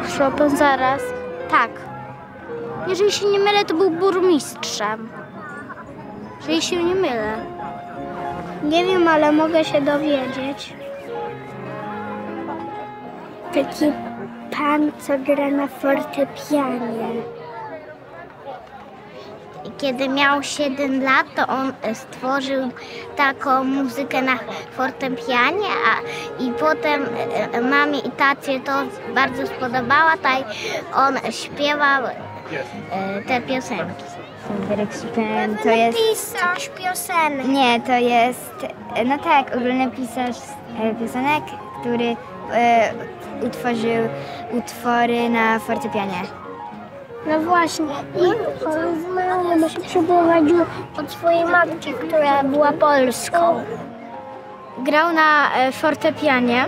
Chopin zaraz. Tak. Jeżeli się nie mylę, to był burmistrzem. Jeżeli się nie mylę. Nie wiem, ale mogę się dowiedzieć. Taki pan, co gra na fortepianie. Kiedy miał 7 lat, to on stworzył taką muzykę na fortepianie, i potem mamie i tacie to bardzo spodobała, tak on śpiewał te piosenki. Fryderyk Chopin to jest... pisarz piosenek. Nie, to jest, no tak, ogólny pisarz piosenek, który utworzył utwory na fortepianie. No właśnie. I on się przeprowadził od swojej matki, która była Polską. Grał na fortepianie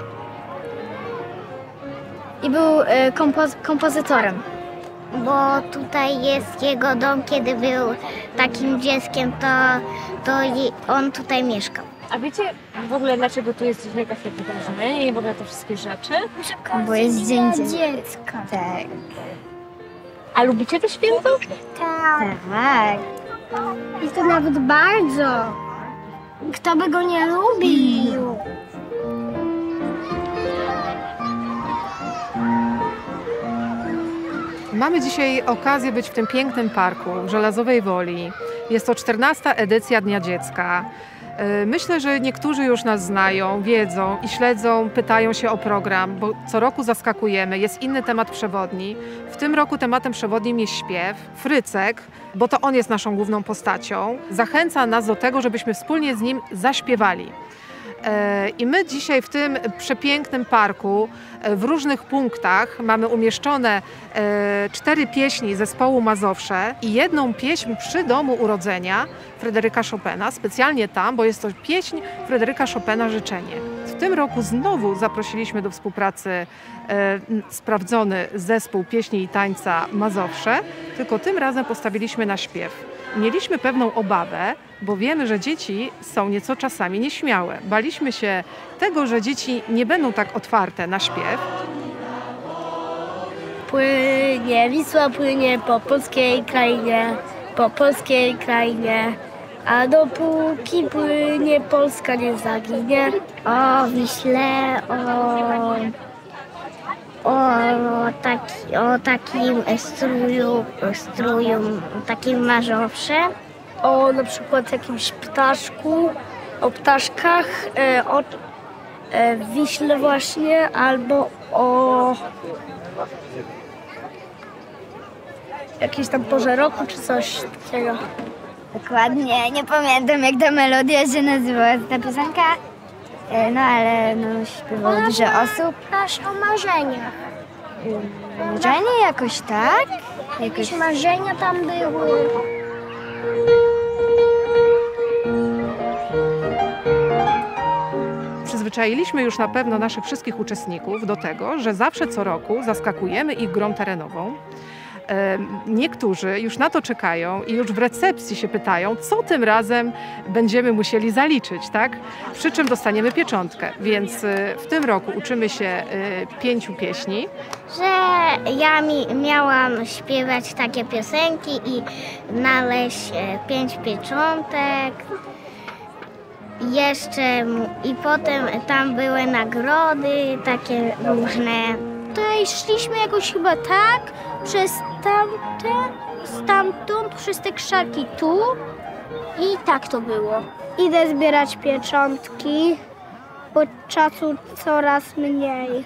i był kompozytorem. Bo tutaj jest jego dom, kiedy był takim dzieckiem, to on tutaj mieszkał. A wiecie w ogóle, dlaczego tu jest wielka fortepianie i w ogóle te wszystkie rzeczy? Bo jest dzień dziecka. Tak. A lubicie to święto? Tak. Tak. I to nawet bardzo. Kto by go nie lubił? Mamy dzisiaj okazję być w tym pięknym parku w Żelazowej Woli. Jest to 14. edycja Dnia Dziecka. Myślę, że niektórzy już nas znają, wiedzą i śledzą, pytają się o program, bo co roku zaskakujemy, jest inny temat przewodni. W tym roku tematem przewodnim jest śpiew. Frycek, bo to on jest naszą główną postacią, zachęca nas do tego, żebyśmy wspólnie z nim zaśpiewali. I my dzisiaj w tym przepięknym parku w różnych punktach mamy umieszczone 4 pieśni zespołu Mazowsze i jedną pieśń przy domu urodzenia Fryderyka Chopina, specjalnie tam, bo jest to pieśń Fryderyka Chopina Życzenie. W tym roku znowu zaprosiliśmy do współpracy sprawdzony zespół pieśni i tańca Mazowsze, tylko tym razem postawiliśmy na śpiew. Mieliśmy pewną obawę, bo wiemy, że dzieci są nieco czasami nieśmiałe. Baliśmy się tego, że dzieci nie będą tak otwarte na śpiew. Płynie, Wisła płynie po polskiej krainie, a dopóki płynie, Polska nie zaginie. O Wiśle, o takim stróju, takim Mazowsze. O na przykład jakimś ptaszku, o ptaszkach, o Wiśle właśnie, albo o jakiejś tam porze roku, czy coś takiego. Dokładnie, nie pamiętam jak ta melodia się nazywała, ta piosenka. No ale no, śpiewało dużo osób. Masz o marzeniach. Marzenie jakoś tak? Jakieś marzenia tam były. Przyzwyczailiśmy już na pewno naszych wszystkich uczestników do tego, że zawsze co roku zaskakujemy ich grą terenową. Niektórzy już na to czekają i już w recepcji się pytają, co tym razem będziemy musieli zaliczyć, tak? Przy czym dostaniemy pieczątkę, więc w tym roku uczymy się 5 pieśni. Że ja miałam śpiewać takie piosenki i znaleźć 5 pieczątek. I potem tam były nagrody takie różne. Tutaj szliśmy jakoś chyba tak, przez stamtąd, przez te krzaki tu i tak to było. Idę zbierać pieczątki, bo czasu coraz mniej.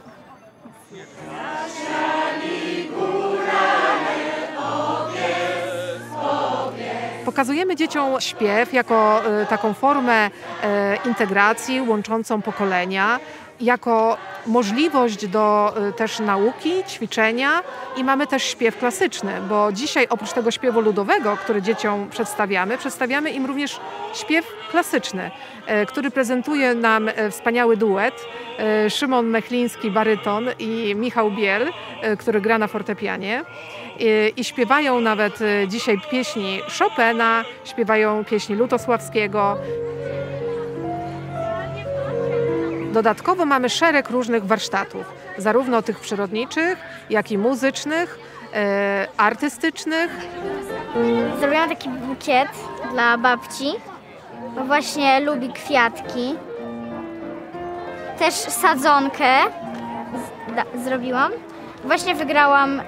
Pokazujemy dzieciom śpiew jako taką formę integracji łączącą pokolenia, jako możliwość do też nauki, ćwiczenia i mamy też śpiew klasyczny, bo dzisiaj oprócz tego śpiewu ludowego, który dzieciom przedstawiamy im również śpiew klasyczny, który prezentuje nam wspaniały duet Szymon Mechliński, baryton i Michał Biel, który gra na fortepianie. I śpiewają nawet dzisiaj pieśni Chopina, śpiewają pieśni Lutosławskiego. Dodatkowo mamy szereg różnych warsztatów, zarówno tych przyrodniczych, jak i muzycznych, artystycznych. Zrobiłam taki bukiet dla babci, bo właśnie lubi kwiatki. Też sadzonkę zrobiłam. Właśnie wygrałam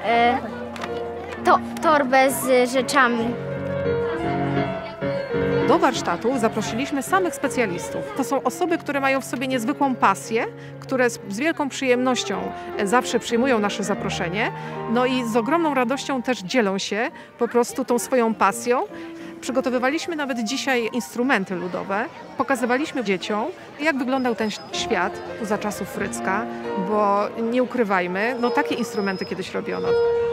torbę z rzeczami. Do warsztatu zaprosiliśmy samych specjalistów. To są osoby, które mają w sobie niezwykłą pasję, które z wielką przyjemnością zawsze przyjmują nasze zaproszenie, no i z ogromną radością też dzielą się po prostu tą swoją pasją. Przygotowywaliśmy nawet dzisiaj instrumenty ludowe, pokazywaliśmy dzieciom, jak wyglądał ten świat za czasów Frycka, bo nie ukrywajmy, no takie instrumenty kiedyś robiono.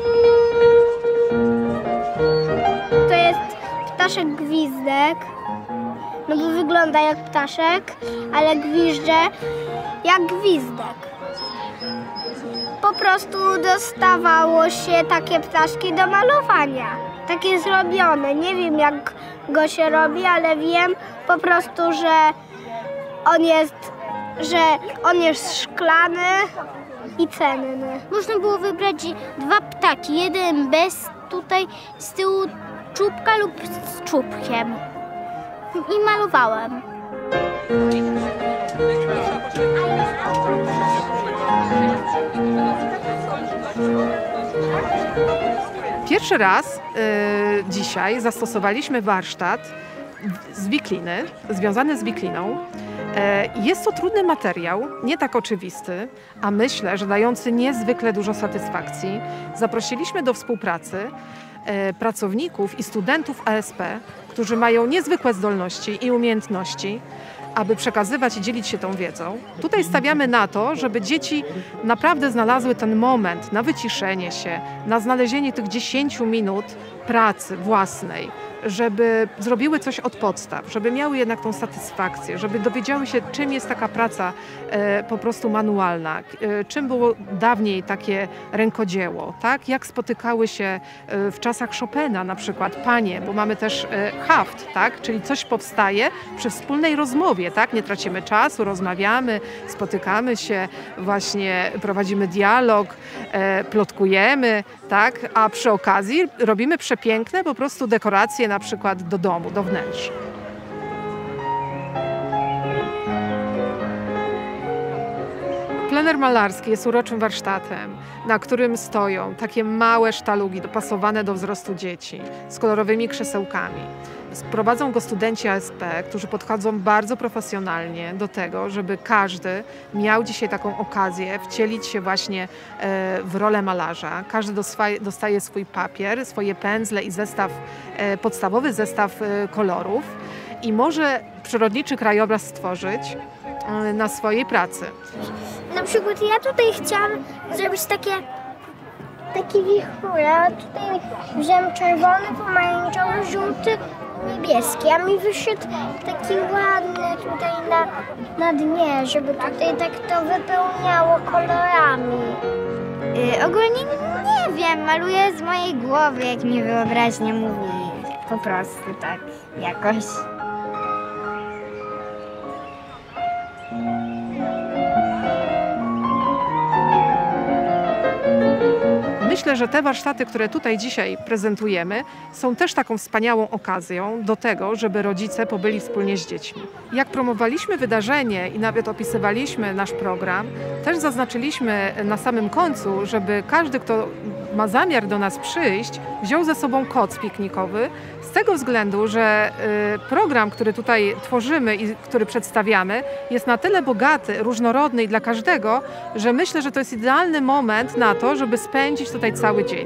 To jest ptaszek gwizdek, no bo wygląda jak ptaszek, ale gwizdże jak gwizdek. Po prostu dostawało się takie ptaszki do malowania. Takie zrobione. Nie wiem, jak go się robi, ale wiem po prostu, że on jest szklany i cenny. Można było wybrać 2 ptaki, jeden bez tutaj z tyłu czubka lub z czubkiem. I malowałem. Pierwszy raz dzisiaj zastosowaliśmy warsztat z wikliny, związany z wikliną. Jest to trudny materiał, nie tak oczywisty, a myślę, że dający niezwykle dużo satysfakcji. Zaprosiliśmy do współpracy pracowników i studentów ASP, którzy mają niezwykłe zdolności i umiejętności, aby przekazywać i dzielić się tą wiedzą. Tutaj stawiamy na to, żeby dzieci naprawdę znalazły ten moment na wyciszenie się, na znalezienie tych 10 minut pracy własnej, żeby zrobiły coś od podstaw, żeby miały jednak tą satysfakcję, żeby dowiedziały się, czym jest taka praca po prostu manualna, czym było dawniej takie rękodzieło, tak? Jak spotykały się w czasach Chopina na przykład panie, bo mamy też haft, tak? Czyli coś powstaje przy wspólnej rozmowie, tak? Nie tracimy czasu, rozmawiamy, spotykamy się, właśnie prowadzimy dialog, plotkujemy, tak? A przy okazji robimy przepiękne po prostu dekoracje na przykład do domu, do wnętrz. Plener malarski jest uroczym warsztatem, na którym stoją takie małe sztalugi dopasowane do wzrostu dzieci z kolorowymi krzesełkami. Prowadzą go studenci ASP, którzy podchodzą bardzo profesjonalnie do tego, żeby każdy miał dzisiaj taką okazję wcielić się właśnie w rolę malarza. Każdy dostaje swój papier, swoje pędzle i podstawowy zestaw kolorów i może przyrodniczy krajobraz stworzyć na swojej pracy. Na przykład ja tutaj chciałam zrobić taki wichurę, a tutaj wziąłem czerwony, pomarańczowy, żółty, niebieski, a mi wyszedł taki ładny tutaj na dnie, żeby tutaj tak to wypełniało kolorami. Ogólnie nie wiem, maluję z mojej głowy, jak mi wyobraźnia mówi, po prostu tak jakoś. Myślę, że te warsztaty, które tutaj dzisiaj prezentujemy, są też taką wspaniałą okazją do tego, żeby rodzice pobyli wspólnie z dziećmi. Jak promowaliśmy wydarzenie i nawet opisywaliśmy nasz program, też zaznaczyliśmy na samym końcu, żeby każdy, kto ma zamiar do nas przyjść, wziął ze sobą koc piknikowy, z tego względu, że program, który tutaj tworzymy i który przedstawiamy, jest na tyle bogaty, różnorodny i dla każdego, że myślę, że to jest idealny moment na to, żeby spędzić tutaj cały dzień.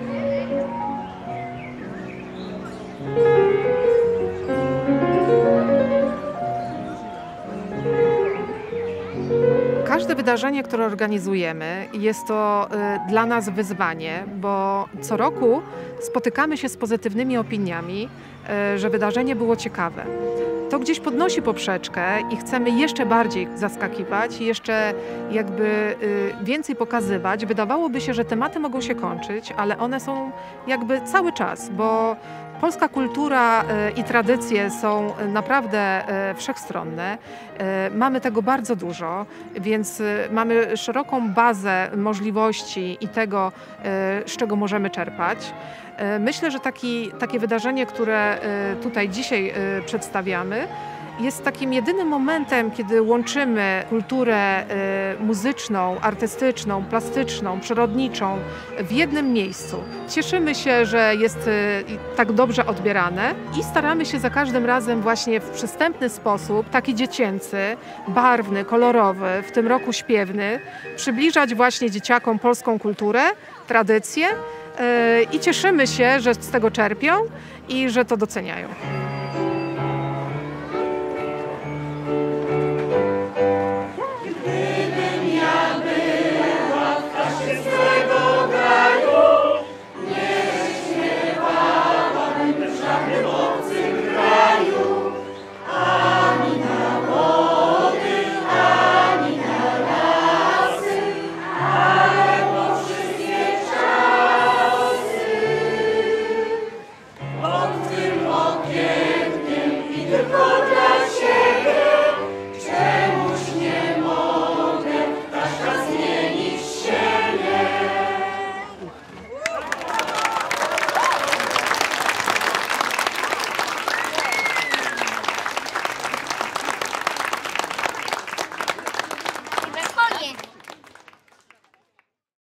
Każde wydarzenie, które organizujemy, jest to dla nas wyzwanie, bo co roku spotykamy się z pozytywnymi opiniami, że wydarzenie było ciekawe. To gdzieś podnosi poprzeczkę i chcemy jeszcze bardziej zaskakiwać, jeszcze jakby więcej pokazywać. Wydawałoby się, że tematy mogą się kończyć, ale one są jakby cały czas, bo Polska kultura i tradycje są naprawdę wszechstronne. Mamy tego bardzo dużo, więc mamy szeroką bazę możliwości i tego, z czego możemy czerpać. Myślę, że takie wydarzenie, które tutaj dzisiaj przedstawiamy, jest takim jedynym momentem, kiedy łączymy kulturę muzyczną, artystyczną, plastyczną, przyrodniczą w jednym miejscu. Cieszymy się, że jest tak dobrze odbierane i staramy się za każdym razem właśnie w przystępny sposób, taki dziecięcy, barwny, kolorowy, w tym roku śpiewny, przybliżać właśnie dzieciakom polską kulturę, tradycje i cieszymy się, że z tego czerpią i że to doceniają.